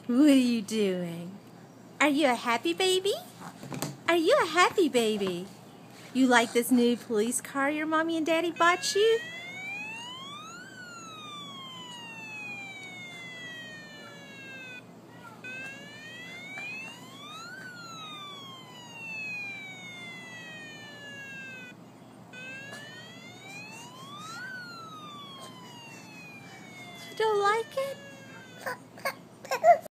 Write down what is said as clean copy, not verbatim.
What are you doing? Are you a happy baby? Are you a happy baby? You like this new police car your mommy and daddy bought you? You don't like it?